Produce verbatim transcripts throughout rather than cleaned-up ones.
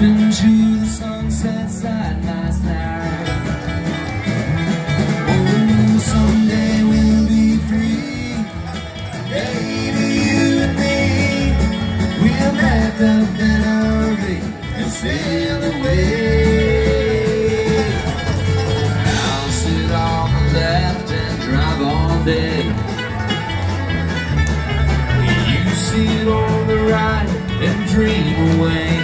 into the sunset side by side. Oh, someday we'll be free, baby, you and me. We'll pack up that R V and sail away. I'll sit on the left and drive all day. You sit on the right and dream away.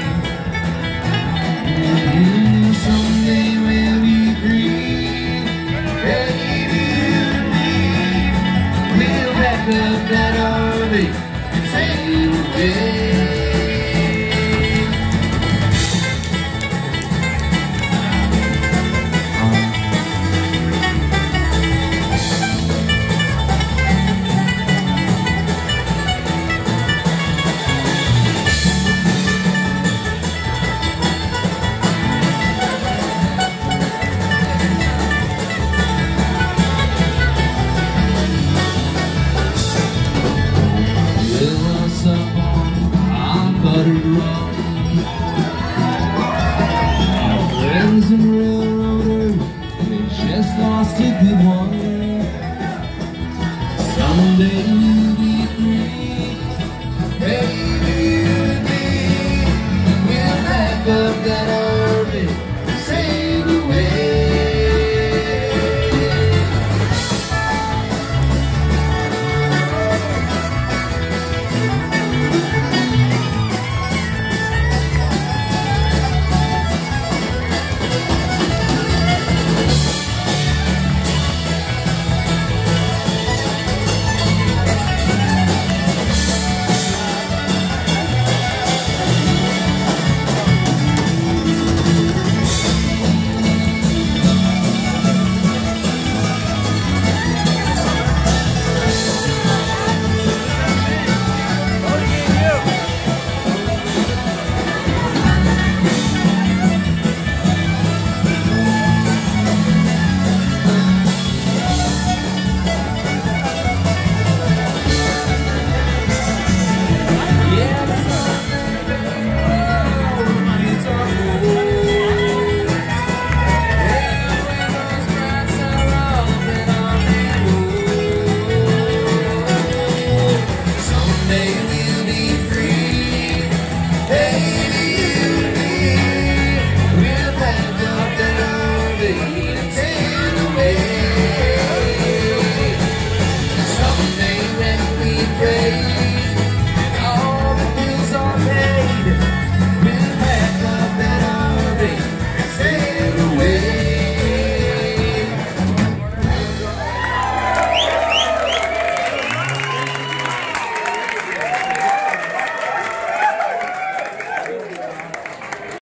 Mm, someday we'll be free, baby, you and me. We'll pack up that R V and sail away. Fill us up on buttered rum. Our friends and railroaders, we just lost a good one. Someday